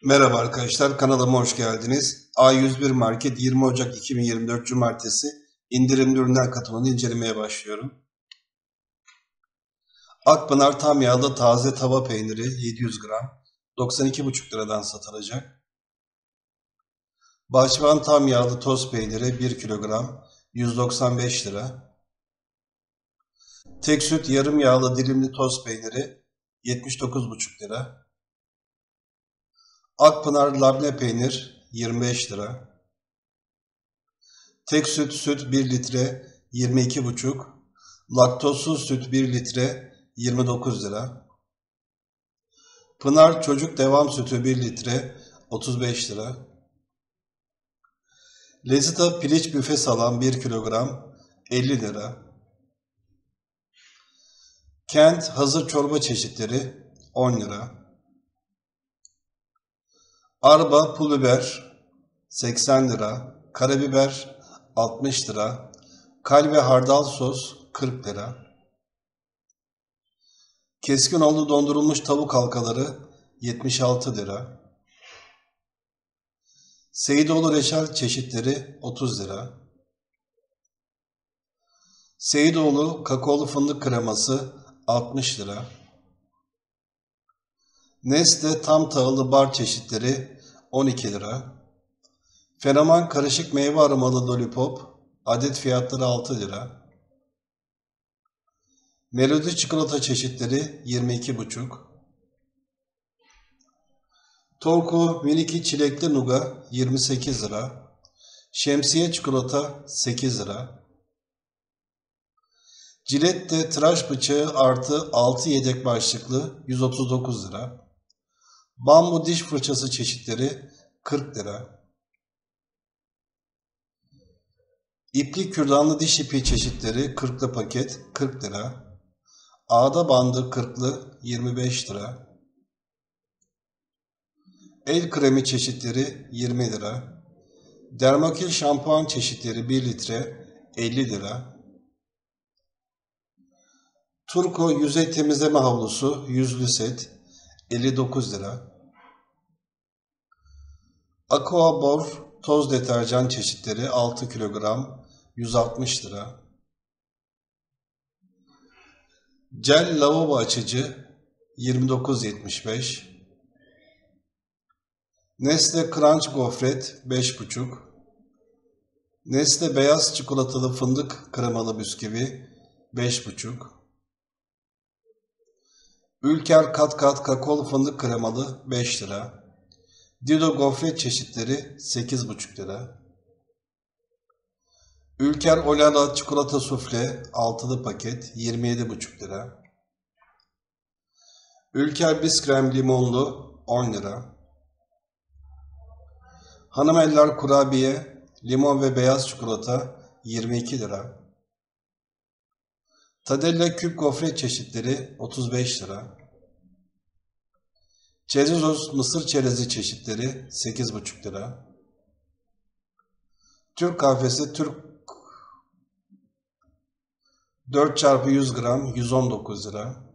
Merhaba arkadaşlar, kanalıma hoş geldiniz. A101 Market 20 Ocak 2024 Cumartesi indirimli ürünler kataloğunu incelemeye başlıyorum. Akpınar tam yağlı taze tava peyniri 700 gram 92,5 liradan satılacak. Bahçıvan tam yağlı toz peyniri 1 kilogram 195 lira. Tek süt yarım yağlı dilimli toz peyniri 79,5 lira. Akpınar labne peynir 25 lira. Tek süt 1 litre 22,5. Laktozsuz süt 1 litre 29 lira. Pınar çocuk devam sütü 1 litre 35 lira. Lezita piliç büfe salam 1 kilogram 50 lira. Kent hazır çorba çeşitleri 10 lira. Arba pul biber 80 lira. Karabiber 60 lira. Kal ve hardal sos 40 lira. Keskinoğlu dondurulmuş tavuk halkaları 76 lira. Seyidoğlu reçel çeşitleri 30 lira. Seyidoğlu kakaolu fındık kreması 60 lira. Nesle tam tahıllı bar çeşitleri 12 lira. Fenomen karışık meyve aromalı lollipop adet fiyatları 6 lira. Melodi çikolata çeşitleri 22,5. Torku Miliki çilekli nuga 28 lira. Şemsiye çikolata 8 lira. Cilette tıraş bıçağı artı 6 yedek başlıklı 139 lira. Bambu diş fırçası çeşitleri 40 lira. İpli kürdanlı diş ipi çeşitleri 40'lı paket 40 lira. Ağda bandı 40'lı 25 lira. El kremi çeşitleri 20 lira. Dermakil şampuan çeşitleri 1 litre 50 lira. Turko yüzey temizleme havlusu yüzlü set 59 lira. Aqua Bor toz deterjan çeşitleri 6 kilogram 160 lira. Jel lavabo açıcı 29,75. Nestle Crunch gofret 5,5. Nestle beyaz çikolatalı fındık kremalı bisküvi 5,5. Ülker kat kat kakaolu fındık kremalı 5 lira. Dido gofret çeşitleri 8,5 lira. Ülker Olala çikolata sufle altılı paket 27,5 lira. Ülker biskrem limonlu 10 lira. Hanımeller kurabiye limon ve beyaz çikolata 22 lira. Tadella küp gofret çeşitleri 35 lira. Çerezos mısır çerezi çeşitleri 8,5 lira. Türk kahvesi Türk 4x100 gram 119 lira.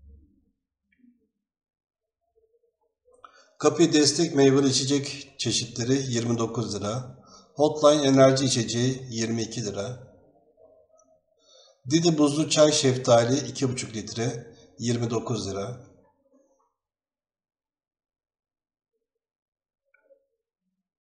Kapı destek meyveli içecek çeşitleri 29 lira. Hotline enerji içeceği 22 lira. Didi buzlu çay şeftali 2,5 litre 29 lira.